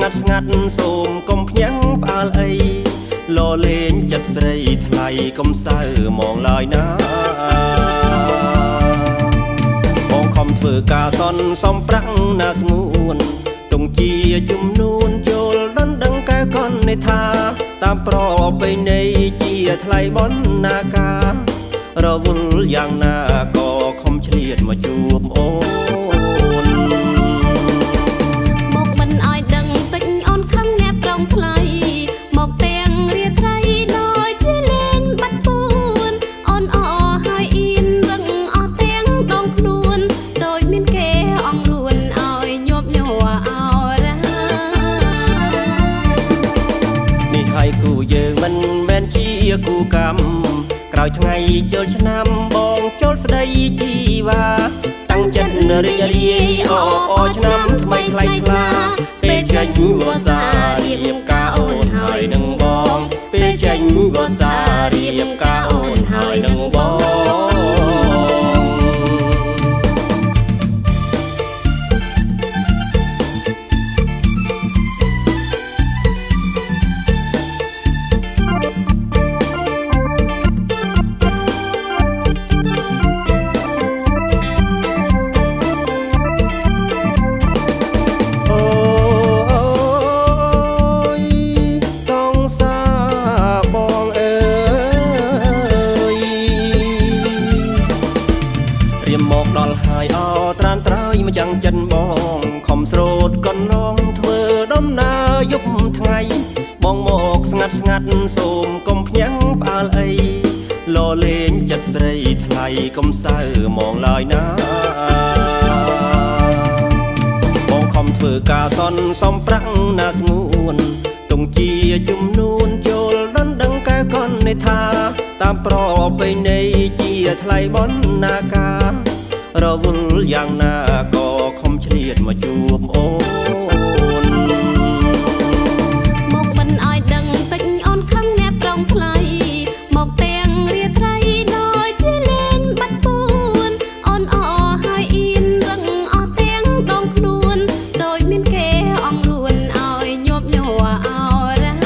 ស្ងាត់សូមកុំភ្ញាំងផ្អើលអីលោលេងចិត្តស្រីថ្លៃកុំសៅមងឡើយណាបងខំធ្វើការសន់សំប្រាំងណាស្ងួនទងជាជំនួនជលដណ្ដឹងកែកននៃថាតាមប្រពៃណីជាថ្លៃបណ្ណាការរវល់យ៉ាងណាក៏ខំឆ្លៀតមកជួបអូនមកមិនឲ្យដឹងតិចអូនខឹងអ្នកប្រងថ្លៃមកទាំងរាត្រីដោយជាលេងបាត់ពួនអូនអហើយអៀនរឹងអស់ទាំងដងខ្លួនដោយមានគេអង្រួនឲ្យញាប់ញ័រអរ៉ានេះហើយគូយើងមិនមែនជាគូកម្មក្រោយថ្ងៃជលឆ្នាំបងជលស្ដីជីវ៉ាតាំងចិត្តរីករាយអឆ្នាំថ្មីថ្លៃថ្លាពេលចេញវស្សារៀបការអូនហើយនឹងបងពេលចេញវស្សារៀបការអូនហើយនឹងបងមកដល់ហើយអត្រានត្រើយមកចាំងចិនបងខំស្រោតកន្លងធ្វើដំណើរយប់ថ្ងៃបងមកស្ងាត់ស្ងាត់សូមកុំភ្ញាំងផ្អើលអីលោលេងចិត្តស្រីថ្លៃកុំសៅមងឡើយណាបងខំធ្វើការសន់សំប្រាំងណាស្ងួនទងជាជំនួនជលដណ្ដឹងកែកននៃថាតាមប្រពៃណីជាថ្លៃបណ្ណាការរវល់យ៉ាងណាក៏ខំឆ្លៀតមកជួបអូនមកមិនឲ្យដឹងតិចអូនខឹងអ្នកប្រងថ្លៃមកទាំងរាត្រីដោយជាលេងបាត់ពួនអូនអហើយអៀនរឹងអស់ទាំងដងខ្លួនដោយមានគេអង្រួនឲ្យញាប់ញ័រអរ៉ា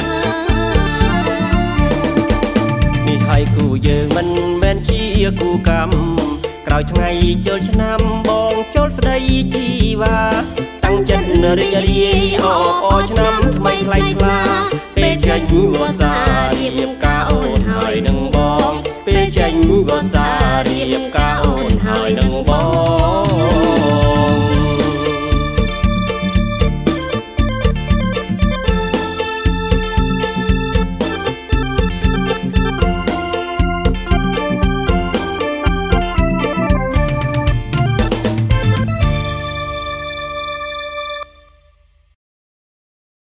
នេះហើយគូយើងមិនមែនជាគូកម្មក្រោយថ្ងៃជលឆ្នាំបងជលស្ដីជីវ៉ាតាំងចិត្តរីករាយឆ្នាំថ្មីថ្លៃថ្លាពេលចេញវស្សារៀបការអូ